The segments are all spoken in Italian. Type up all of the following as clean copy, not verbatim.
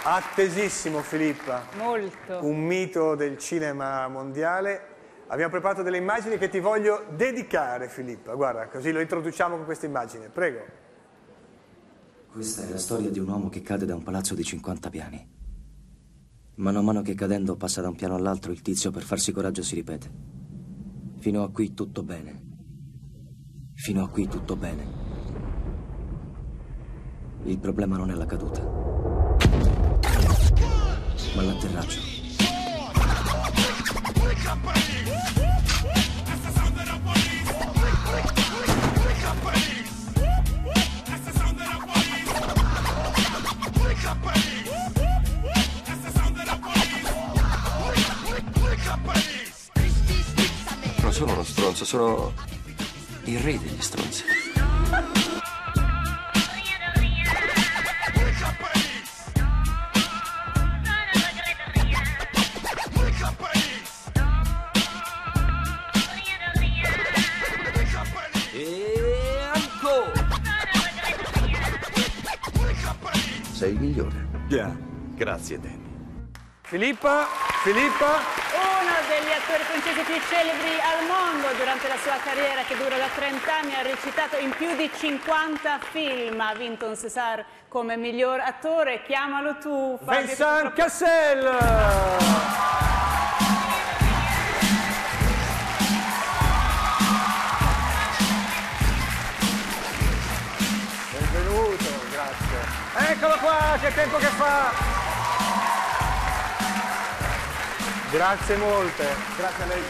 Attesissimo Filippa. Molto. Un mito del cinema mondiale. Abbiamo preparato delle immagini che ti voglio dedicare, Filippa. Guarda, così lo introduciamo con questa immagine. Prego. Questa è la storia di un uomo che cade da un palazzo di 50 piani. Mano a mano che cadendo passa da un piano all'altro, il tizio per farsi coraggio si ripete. Fino a qui tutto bene. Fino a qui tutto bene. Il problema non è la caduta, ma l'atterraggio. Non sono uno stronzo, sono il re degli stronzi. Sei il migliore. Grazie, Danny. Filippa. Uno degli attori francesi più celebri al mondo durante la sua carriera, che dura da 30 anni, ha recitato in più di 50 film, ha vinto un César come miglior attore. Chiamalo tu, Fabio. Vincent Cassel. Benvenuto, grazie. Eccolo qua, che tempo che fa! Grazie molte, grazie a lei.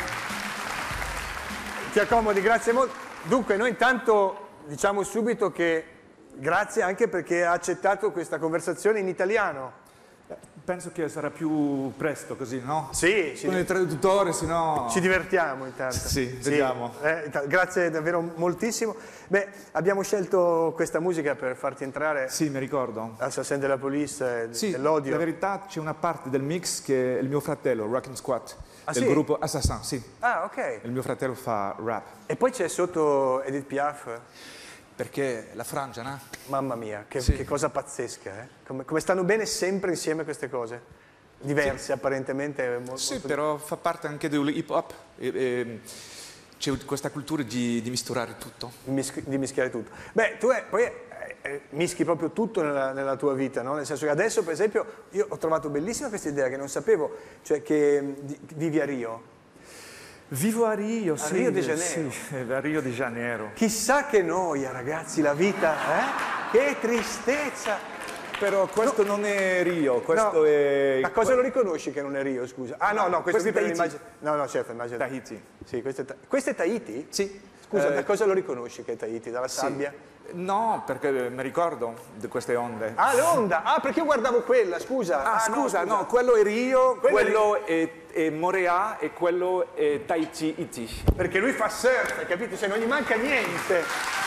Ti accomodi, grazie molto. Dunque, noi intanto diciamo subito che grazie anche perché ha accettato questa conversazione in italiano. Penso che sarà più presto così, no? Sì, con il traduttore, se no... Ci divertiamo intanto. Sì, vediamo. Grazie davvero moltissimo. Beh, abbiamo scelto questa musica per farti entrare. Sì, mi ricordo. Assassin de la Police, sì, dell'odio. La verità c'è una parte del mix che è il mio fratello, Rockin' Squat, del sì? gruppo Assassin, sì. Ah, ok. Il mio fratello fa rap. E poi c'è sotto Edith Piaf. Perché la Francia, no? Mamma mia, che Sì. cosa pazzesca, eh? Come stanno bene sempre insieme queste cose. Diverse, sì. Apparentemente. Sì, molto... però fa parte anche dell'hip hop. C'è questa cultura di misturare tutto. Di mischiare tutto. Beh, tu poi mischi proprio tutto nella tua vita, no? Nel senso che adesso, per esempio, io ho trovato bellissima questa idea che non sapevo, cioè che vivi a Rio. Vivo a Rio, a Rio de Janeiro. Sì, a Rio de Janeiro. Chissà che noia, ragazzi, la vita, eh? Che tristezza! Però questo non è Rio, questo è... Ma cosa lo riconosci che non è Rio, scusa? Ah no, questo è Tahiti. No, certo, immagino. Tahiti. Sì, questo è Tahiti? Sì. Scusa, da cosa lo riconosci che è Tahiti? Dalla sabbia? Sì. No, perché mi ricordo di queste onde. Ah, l'onda! Ah, perché io guardavo quella, scusa. Ah, scusa, no, quello è Rio, quello è Morea e quello è Tahiti. Perché lui fa surf, capito? Cioè non gli manca niente.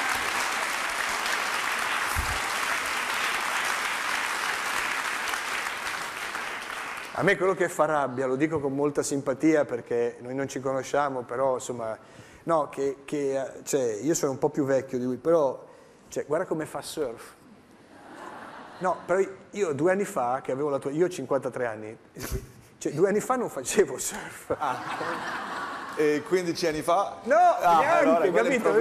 A me quello che fa rabbia, lo dico con molta simpatia perché noi non ci conosciamo, però insomma, no, cioè, io sono un po' più vecchio di lui, però, cioè, guarda come fa surf. No, però io 2 anni fa, che avevo la tua, io ho 53 anni, cioè 2 anni fa non facevo surf. Ah. E 15 anni fa? No, neanche, allora, capito?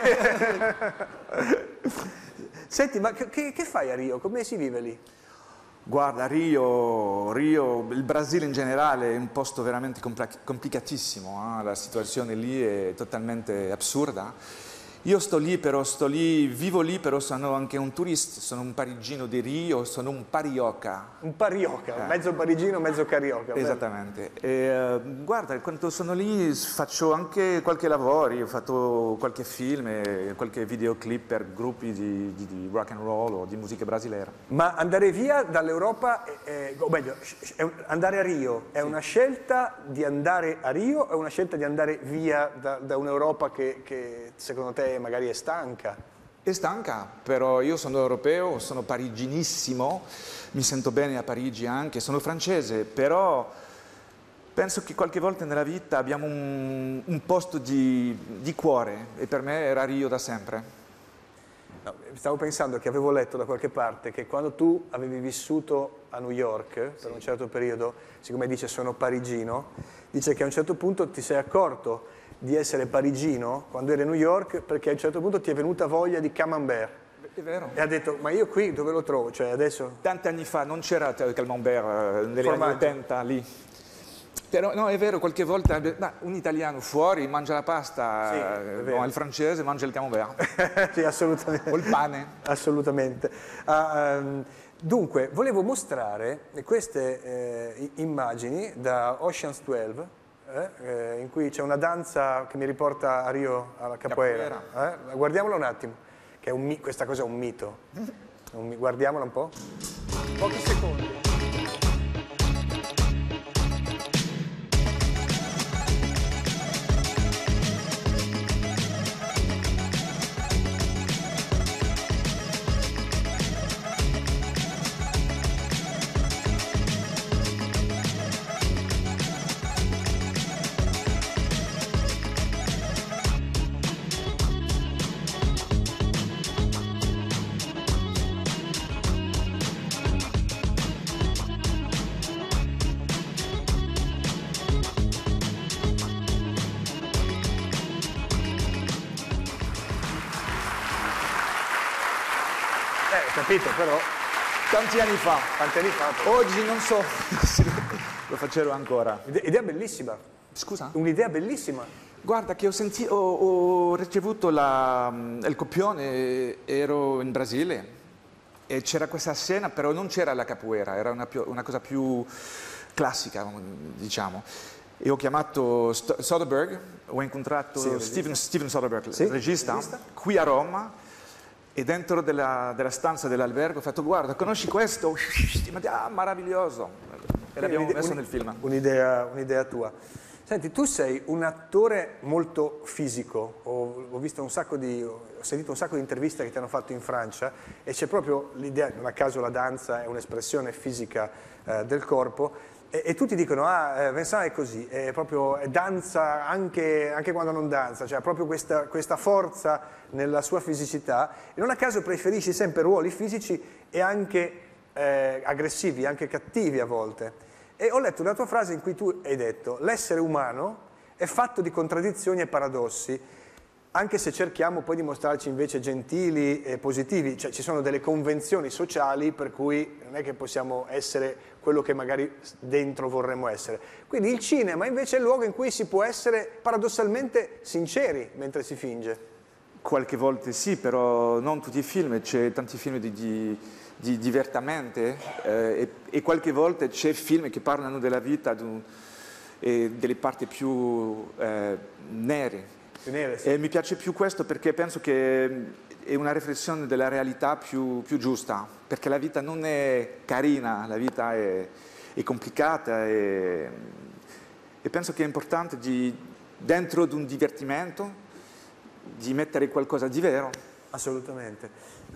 Senti, ma che fai a Rio? Come si vive lì? Guarda, Rio, il Brasile in generale è un posto veramente complicatissimo, la situazione lì è totalmente assurda. Io vivo lì, però sono anche un turista, sono un parigino di Rio, sono un parioca. Un parioca, mezzo parigino, mezzo carioca. Esattamente. E, guarda, quando sono lì faccio anche qualche lavoro, ho fatto qualche film, qualche videoclip per gruppi di rock and roll o di musica brasiliera. Ma andare via dall'Europa, o meglio, andare a Rio, è una scelta di andare a Rio o è una scelta di andare via da un'Europa che secondo te magari è stanca? È stanca, però io sono europeo, sono pariginissimo, mi sento bene a Parigi anche, sono francese, però penso che qualche volta nella vita abbiamo un posto di cuore e per me era Rio da sempre. No, stavo pensando che avevo letto da qualche parte che quando tu avevi vissuto a New York per un certo periodo, siccome dice sono parigino, dice che a un certo punto ti sei accorto di essere parigino quando eri a New York perché a un certo punto ti è venuta voglia di camembert. È vero. E ha detto, ma io qui dove lo trovo? Cioè adesso... Tanti anni fa non c'era il camembert negli anni 80 lì. Però no, è vero, qualche volta un italiano fuori mangia la pasta, Sì, il francese mangia il camembert. Sì, assolutamente. O il pane. Assolutamente. Dunque, volevo mostrare queste immagini da Ocean's 12, in cui c'è una danza che mi riporta a Rio alla capoeira. Guardiamola un attimo, che è questa cosa è un mito. Guardiamola un po'. Pochi secondi. Capito, però Tanti anni fa. quanti anni fa? Oggi non so se lo facevo ancora. Idea bellissima, Scusa? un'idea bellissima. Guarda che ho ricevuto il copione, ero in Brasile e c'era questa scena, però non c'era la capoeira, era una cosa più classica, diciamo. E ho chiamato Soderbergh, ho incontrato Steven Soderbergh, il regista, qui a Roma. E dentro della stanza dell'albergo ho fatto, guarda, conosci questo? Meraviglioso. E l'abbiamo messo nel film. Un'idea tua. Senti, tu sei un attore molto fisico. Ho sentito un sacco di interviste che ti hanno fatto in Francia e c'è proprio l'idea, non a caso la danza è un'espressione fisica del corpo. E tutti dicono, Vincent è così, è proprio danza anche quando non danza, cioè ha proprio questa forza nella sua fisicità e non a caso preferisci sempre ruoli fisici e anche aggressivi, anche cattivi a volte. E ho letto una tua frase in cui tu hai detto, l'essere umano è fatto di contraddizioni e paradossi, anche se cerchiamo poi di mostrarci invece gentili e positivi, cioè ci sono delle convenzioni sociali per cui non è che possiamo essere quello che magari dentro vorremmo essere. Quindi il cinema invece è il luogo in cui si può essere paradossalmente sinceri mentre si finge. Qualche volta sì, però non tutti i film, c'è tanti film di divertimento e qualche volta c'è film che parlano della vita e delle parti più nere. Sì. E mi piace più questo perché penso che è una riflessione della realtà più giusta, perché la vita non è carina, la vita è complicata e penso che è importante dentro di un divertimento di mettere qualcosa di vero. Assolutamente.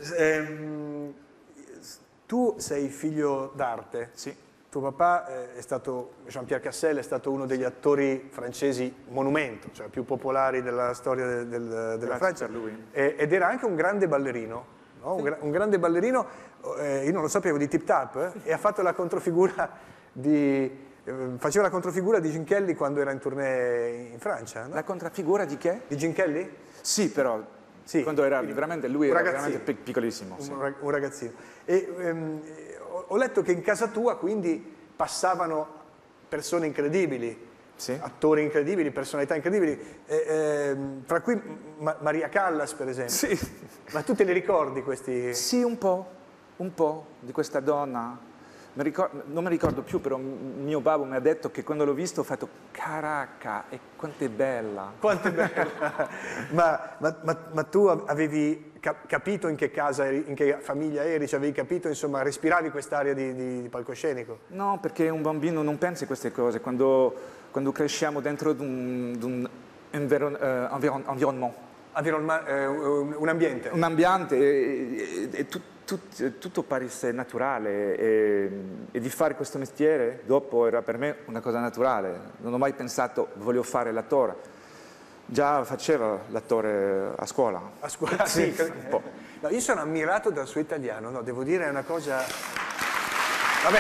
Tu sei figlio d'arte. Sì. Tuo papà è stato, Jean-Pierre Cassel, è stato uno degli attori francesi monumento, cioè più popolari della storia della Francia. Per lui. Ed era anche un grande ballerino, no? Sì. Un grande ballerino, io non lo sapevo, di Tip Tap, e ha fatto la controfigura faceva la controfigura di Gene Kelly quando era in tournée in Francia. No? La controfigura di che? Di Gene Kelly? Sì, però Sì. quando era veramente, lui Un era ragazzino. veramente piccolissimo. Sì. Un ragazzino. E ho letto che in casa tua quindi passavano persone incredibili, Sì. attori incredibili, personalità incredibili, tra cui Maria Callas per esempio. Sì. Ma tu te li ricordi questi? Sì, un po' di questa donna. Non mi ricordo più, però mio babbo mi ha detto che quando l'ho visto ho fatto caraca, e quanto è bella. Quanto è bella! ma tu avevi capito in che casa eri, in che famiglia eri, cioè avevi capito, insomma, respiravi quest'aria di palcoscenico? No, perché un bambino non pensa a queste cose, quando cresciamo dentro di un environnement. Un ambiente. Un ambiente e tutto pare naturale e di fare questo mestiere dopo era per me una cosa naturale. Non ho mai pensato voglio fare l'attore, Già faceva l'attore a scuola. A scuola? Sì. un po'. No, io sono ammirato dal suo italiano, no, devo dire è una cosa... Vabbè.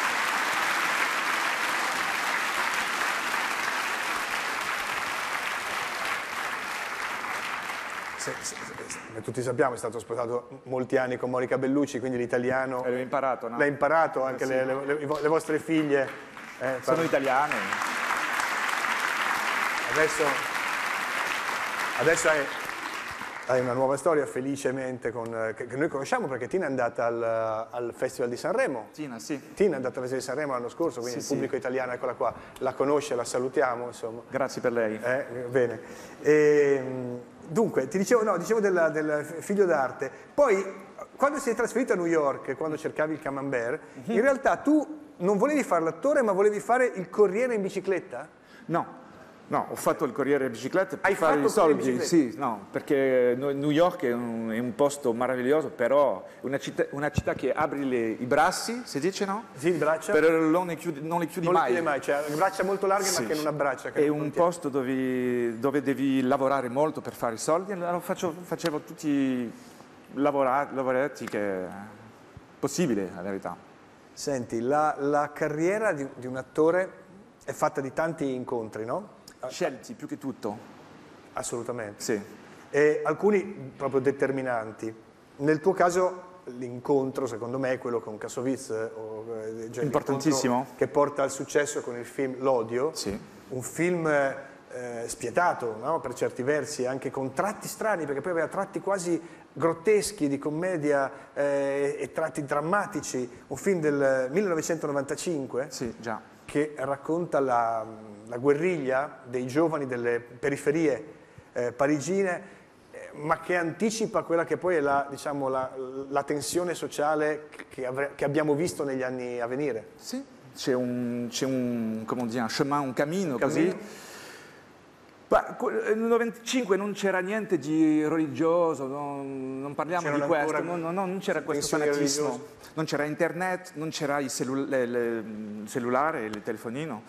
Tutti sappiamo, è stato sposato molti anni con Monica Bellucci, quindi l'italiano... L'hai imparato, no? L'hai imparato, anche sì. le vostre figlie. Sono italiane. Adesso hai una nuova storia, felicemente, che noi conosciamo perché Tina è andata al Festival di Sanremo. Tina, sì. Tina è andata al Festival di Sanremo l'anno scorso, quindi il pubblico italiano, eccola qua, la conosce, la salutiamo, insomma. Grazie per lei. Bene. Dunque, dicevo del figlio d'arte. Poi, quando sei trasferito a New York, quando cercavi il camembert, in realtà tu non volevi fare l'attore, ma volevi fare il corriere in bicicletta? No, ho fatto il corriere in bicicletta per Hai fare fatto i soldi. bicicletta? Sì, no, perché New York è un posto meraviglioso, però una città che apre i bracci, si dice, no? Sì, le braccia. Però non le chiudi Non mai. le chiudi mai, cioè le braccia molto larghe Sì, ma che non abbraccia. È un posto dove devi lavorare molto per fare i soldi, allora facevo tutti i lavoretti che possibile, la verità. Senti, la carriera di un attore è fatta di tanti incontri, no? Scelti più che tutto. Assolutamente. Sì. E alcuni proprio determinanti. Nel tuo caso l'incontro, secondo me, è quello con Kassovitz, cioè importantissimo, che porta al successo con il film L'Odio, sì. Un film spietato, no? Per certi versi, anche con tratti strani, perché poi aveva tratti quasi grotteschi di commedia e tratti drammatici, un film del 1995 Sì, già. che racconta la guerriglia dei giovani delle periferie parigine, ma che anticipa quella che poi è la tensione sociale che abbiamo visto negli anni a venire. Sì, c'è un chemin, un cammino così. Nel 95 non c'era niente di religioso, non parliamo di questo, non c'era questo fanatismo, non c'era internet, non c'era il cellulare, il telefonino,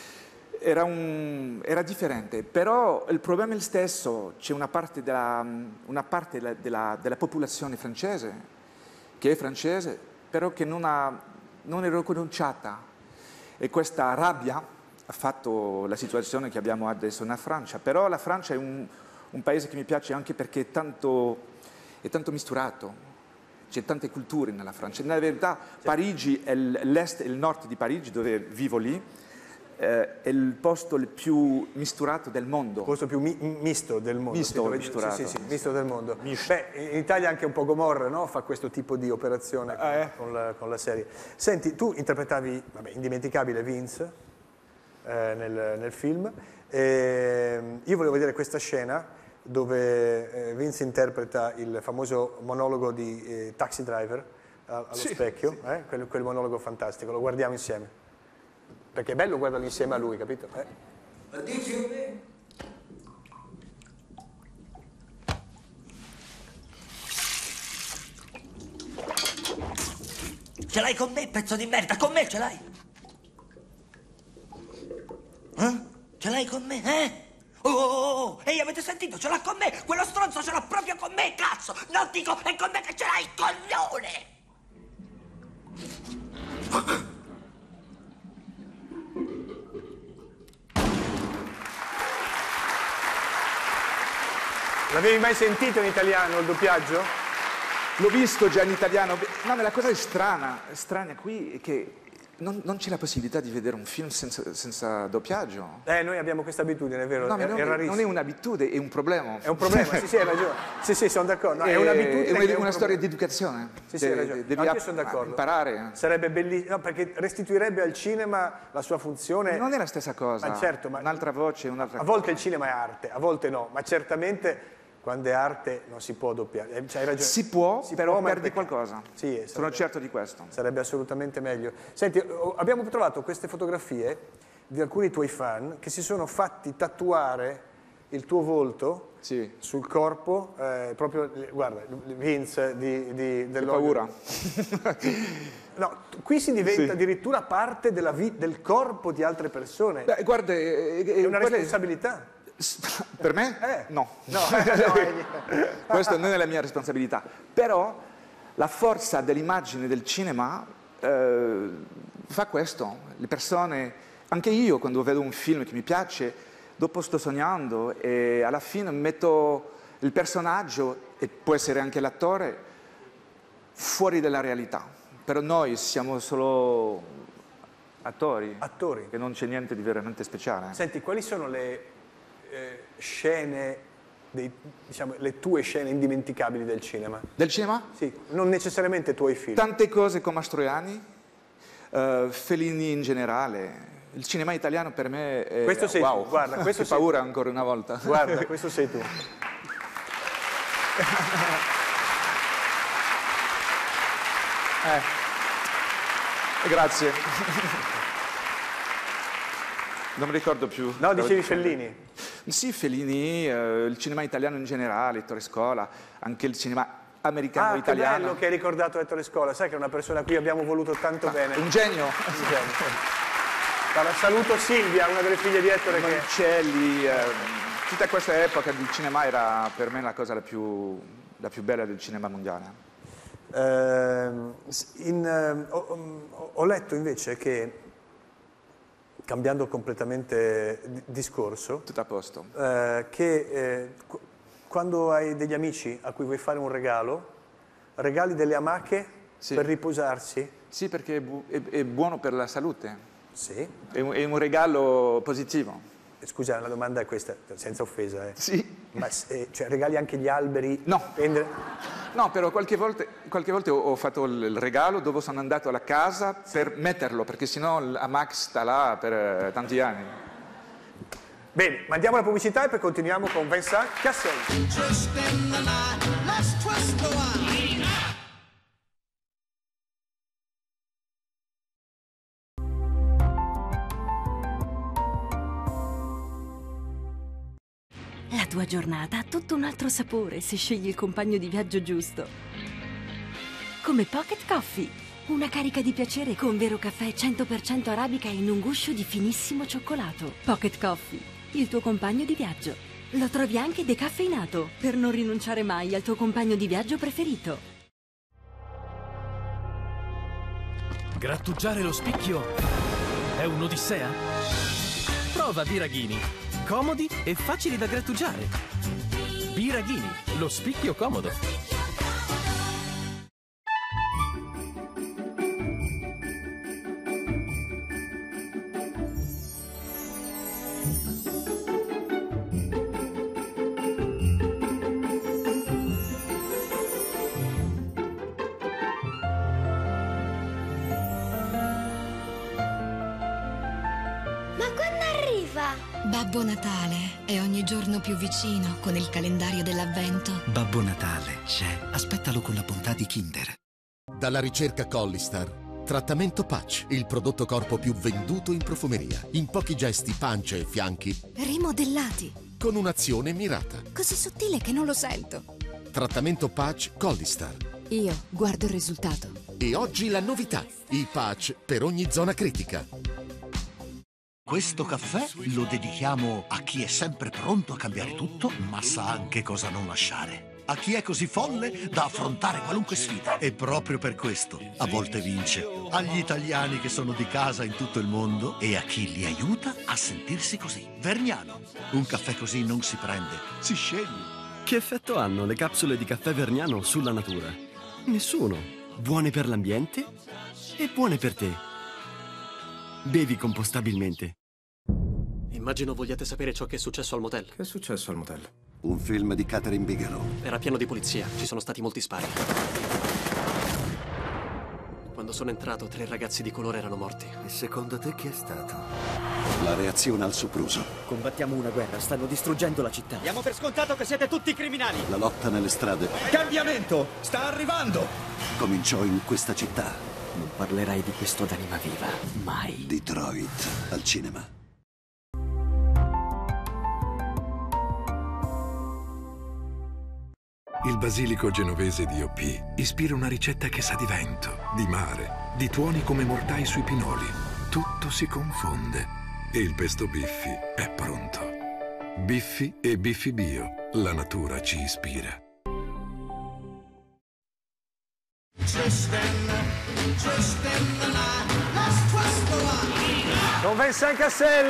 era differente, però il problema è il stesso, c'è una parte della popolazione francese, che è francese, però che non è riconosciuta, e questa rabbia ha fatto la situazione che abbiamo adesso nella Francia, però la Francia è un paese che mi piace anche perché è tanto misturato, c'è tante culture nella Francia. Nella verità Parigi, l'est e il nord di Parigi, dove vivo lì, è il posto il più misturato del mondo. Il posto più misto del mondo. Misturato. Sì, misto del mondo. Beh, in Italia anche un po' Gomorra, no? Fa questo tipo di operazione con la serie. Senti, tu interpretavi, indimenticabile, Vince, nel film. Io volevo vedere questa scena dove Vince interpreta il famoso monologo di Taxi Driver allo specchio, quel monologo fantastico, lo guardiamo insieme. Perché è bello guardarlo insieme a lui, capito? Ce l'hai con me, pezzo di merda? Con me ce l'hai? Ce l'hai con me, Oh, ehi, avete sentito? Ce l'ha con me! Quello stronzo ce l'ha proprio con me, cazzo! Non dico, è con me che ce l'hai, coglione! L'avevi mai sentito in italiano il doppiaggio? L'ho visto già in italiano. No, ma la cosa è strana qui è che non c'è la possibilità di vedere un film senza doppiaggio. Noi abbiamo questa abitudine, è vero? No, è rarissimo. non è un'abitudine, è un problema. È un problema, sì, hai ragione. Sì, sono d'accordo. No, è un'abitudine. È una storia di educazione. Sì, hai ragione. Devi Anche io sono d'accordo. imparare. Sarebbe bellissimo, no, perché restituirebbe al cinema la sua funzione. Non è la stessa cosa. Ma certo, ma un'altra voce, un'altra cosa. A volte il cinema è arte, a volte no, ma certamente quando è arte non si può doppiare. Hai ragione. Si può, però perdi qualcosa. Sì, sono certo di questo. Sarebbe assolutamente meglio. Senti, abbiamo trovato queste fotografie di alcuni tuoi fan che si sono fatti tatuare il tuo volto sul corpo, proprio, guarda, Vince del paura. No, qui si diventa addirittura parte del corpo di altre persone. Beh, guarda, è una responsabilità. Per me? No. No, Questo non è la mia responsabilità. Però la forza dell'immagine del cinema fa questo. Le persone, anche io quando vedo un film che mi piace, dopo sto sognando e alla fine metto il personaggio, e può essere anche l'attore, fuori dalla realtà. Però noi siamo solo attori. Che non c'è niente di veramente speciale. Senti, quali sono le scene, diciamo, le tue scene indimenticabili del cinema? Del cinema? Sì, non necessariamente i tuoi film. Tante cose con Mastroianni, Fellini in generale. Il cinema italiano per me è Questo sei wow. tu, guarda, questo che paura ancora una volta. Guarda, questo sei tu. Grazie. Non mi ricordo più. No, dicevi Fellini. Sì, Fellini, il cinema italiano in generale, Ettore Scola, anche il cinema americano italiano. Che bello che hai ricordato Ettore Scola, sai che è una persona a cui abbiamo voluto tanto bene. Un genio. Un genio. Allora, saluto Silvia, una delle figlie di Ettore. Monicelli, tutta questa epoca di cinema era per me la cosa la più bella del cinema mondiale. Ho letto invece che, cambiando completamente discorso, tutto a posto, quando hai degli amici a cui vuoi fare un regalo, regali delle amache per riposarsi? Sì, perché è buono per la salute. Sì. È un regalo positivo. Scusa, la domanda è questa, senza offesa. Sì. Ma cioè, regali anche gli alberi? No. No, però qualche volta ho fatto il regalo dove sono andato alla casa per metterlo, perché sennò la Max sta là per tanti anni. Bene, mandiamo la pubblicità e poi continuiamo con Vincent Cassel. La tua giornata ha tutto un altro sapore se scegli il compagno di viaggio giusto. Come Pocket Coffee, una carica di piacere con vero caffè 100% arabica in un guscio di finissimo cioccolato. Pocket Coffee, il tuo compagno di viaggio. Lo trovi anche decaffeinato per non rinunciare mai al tuo compagno di viaggio preferito. Grattugiare lo spicchio è un'odissea? Prova Biraghini. Comodi e facili da grattugiare. Biraghini, lo spicchio comodo. Babbo Natale è ogni giorno più vicino con il calendario dell'avvento. Babbo Natale c'è. Aspettalo con la bontà di Kinder. Dalla ricerca Collistar, trattamento Patch, il prodotto corpo più venduto in profumeria. In pochi gesti pancia e fianchi, Rimodellati. con un'azione mirata. Così sottile che non lo sento. Trattamento Patch Collistar. Io guardo il risultato. E oggi la novità, i patch per ogni zona critica. Questo caffè lo dedichiamo a chi è sempre pronto a cambiare tutto, ma sa anche cosa non lasciare. A chi è così folle da affrontare qualunque sfida. E proprio per questo, a volte vince. Agli italiani che sono di casa in tutto il mondo e a chi li aiuta a sentirsi così. Vergnano. Un caffè così non si prende, si sceglie. Che effetto hanno le capsule di caffè Vergnano sulla natura? Nessuno. Buone per l'ambiente e buone per te. Bevi compostabilmente. Immagino vogliate sapere ciò che è successo al motel. Che è successo al motel? Un film di Catherine Bigelow. Era pieno di polizia, ci sono stati molti spari. Quando sono entrato, 3 ragazzi di colore erano morti. E secondo te chi è stato? La reazione al sopruso. Combattiamo una guerra, stanno distruggendo la città. Diamo per scontato che siete tutti criminali. La lotta nelle strade. Cambiamento! Sta arrivando! Cominciò in questa città. Non parlerai di questo ad anima viva, mai. Detroit, al cinema. Il basilico genovese di O.P. ispira una ricetta che sa di vento, di mare, di tuoni come mortai sui pinoli. Tutto si confonde e il pesto biffi è pronto. Biffi e Biffi Bio. La natura ci ispira. Con Vincent Cassel!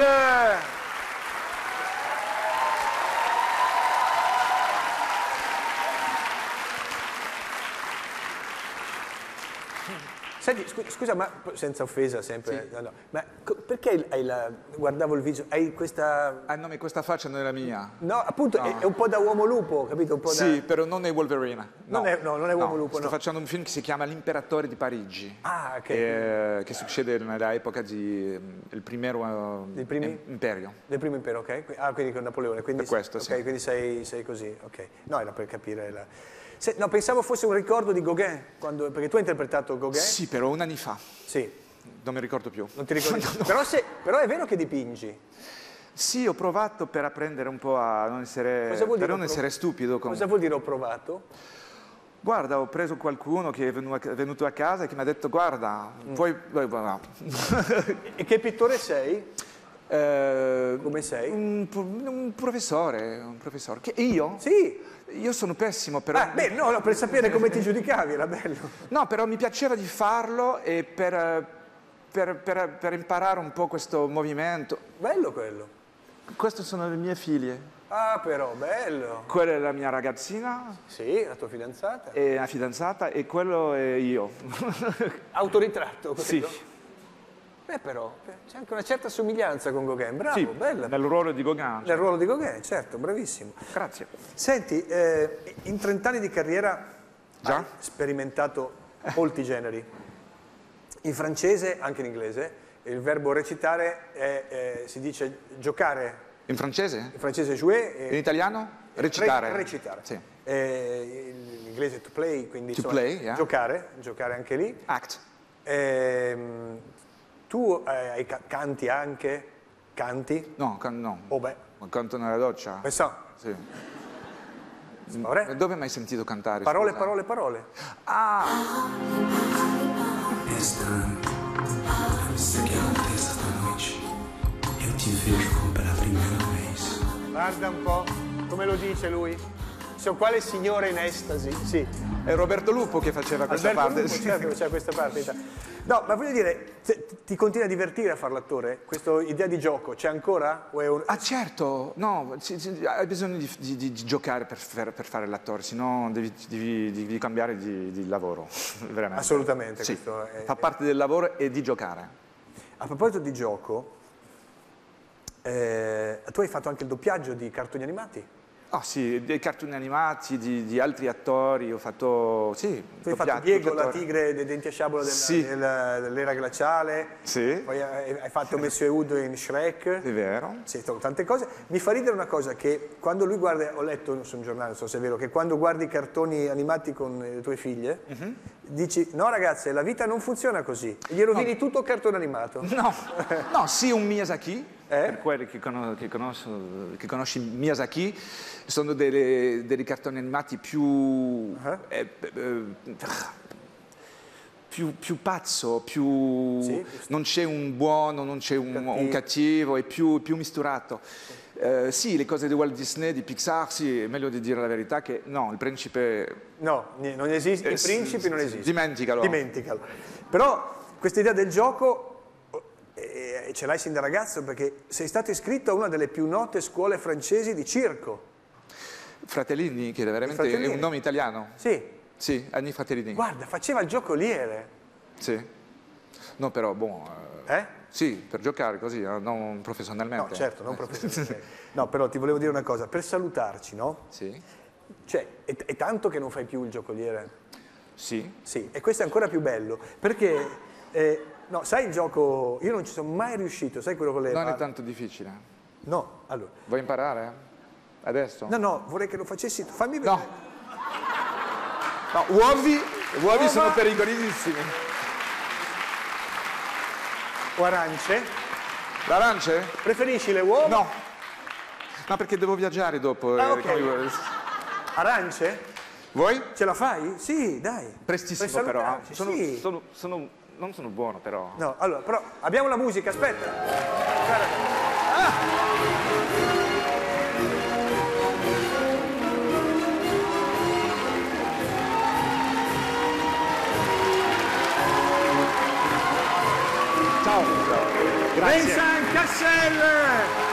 Senti, scusa, ma senza offesa sempre, Sì. no, ma perché guardavo il viso, hai questa... Ah no, ma questa faccia non è la mia. No, appunto, No. È un po' da uomo lupo, capito? Un po' Sì, da... però non è Wolverine. No. Non è uomo lupo, Sto no. facendo un film che si chiama L'imperatore di Parigi. Ah, ok. Che succede nell'epoca del primo imperio. Del primo impero, ok? Ah, quindi con Napoleone. Quindi, Per questo, sì. Ok, quindi sei così, ok. No, era per capire la... No, pensavo fosse un ricordo di Gauguin, perché tu hai interpretato Gauguin. Sì, però 1 anno fa. Sì. Non mi ricordo più. Non ti ricordi? No. Però è vero che dipingi. Sì, ho provato per apprendere un po' a non essere, essere stupido. Cosa vuol dire ho provato? Guarda, ho preso qualcuno che è venuto a casa e che mi ha detto guarda, puoi... No. E che pittore sei? Come sei? Un professore. Che io? Sì. Io sono pessimo, però... no, per sapere come ti giudicavi era bello. No, però mi piaceva di farlo e per imparare un po' questo movimento. Bello quello. Queste sono le mie figlie. Ah, però, bello. Quella è la mia ragazzina. Sì, la tua fidanzata. È la fidanzata e quello è io. Autoritratto quello? Sì. Beh, però, c'è anche una certa somiglianza con Gauguin, bravo, Sì, bella. nel ruolo di Gauguin. Nel ruolo di Gauguin, certo, bravissimo. Grazie. Senti, in 30 anni di carriera hai sperimentato molti generi. In francese, anche in inglese, il verbo recitare si dice giocare. In francese? In francese jouer. In italiano? Recitare. Recitare. Sì. In inglese to play, quindi To play, yeah. giocare anche lì. Act. Tu canti anche? Canti? No, no. Oh beh. Canto nella doccia. Pensa. Sì. Dove hai mai sentito cantare? Parole, scusa? parole. Ah! Esta sei que é esta noite eu te vejo como pela primeira vez. Guarda un po' come lo dice lui. Quale signore in estasi? Sì. È Roberto Lupo che faceva questa parte. Lupo, certo, c'è questa parte. No, ma voglio dire, ti continua a divertire a fare l'attore? Questa idea di gioco c'è ancora? Ah certo, no, hai bisogno di giocare per fare l'attore, sennò devi cambiare di lavoro, veramente. Assolutamente. Sì. Questo Fa parte del lavoro e di giocare. A proposito di gioco, tu hai fatto anche il doppiaggio di cartoni animati? Ah sì, dei cartoni animati, di altri attori, ho fatto, sì. Tu hai fatto Diego, la tigre dei denti a sciabola dell'era glaciale, sì. Poi hai fatto Monsieur Hood in Shrek. È vero. Sì, tante cose. Mi fa ridere una cosa, che quando lui guarda, ho letto su un giornale, non so se è vero, che quando guardi i cartoni animati con le tue figlie, dici, no ragazze, la vita non funziona così, gli rovini tutto il cartone animato. No, sì, un Miyazaki. Per quelli che conosci Miyazaki, sono dei cartoni animati più pazzo, non c'è un buono, non c'è un cattivo, è più misturato. Sì, le cose di Walt Disney, di Pixar, sì, è meglio di dire la verità che no, il principe... No, non esiste, i principi non esistono. Dimenticalo. Però questa idea del gioco ce l'hai sin da ragazzo, perché sei stato iscritto a una delle più note scuole francesi di circo. Fratellini, che è veramente è un nome italiano. Sì. Sì, Anni Fratellini. Guarda, faceva il giocoliere. Sì. No, però, sì, per giocare così, non professionalmente. No, certo, non professionalmente. No, però ti volevo dire una cosa, per salutarci, no? Sì. Cioè, è tanto che non fai più il giocoliere? Sì. Sì, e questo è ancora più bello, perché... no, sai il gioco, io non ci sono mai riuscito, sai quello con le... Non è tanto difficile. No, allora... Vuoi imparare? Adesso? No, vorrei che lo facessi, fammi vedere. No, uovi sono pericolosissimi. O arance? L'arance? Preferisci le uova? No. No, perché devo viaggiare dopo. Ok. Arance? Vuoi? Ce la fai? Sì, dai. Prestissimo però. Sì. Non sono buono però. No, allora, però abbiamo la musica, aspetta. Vincent Cassel!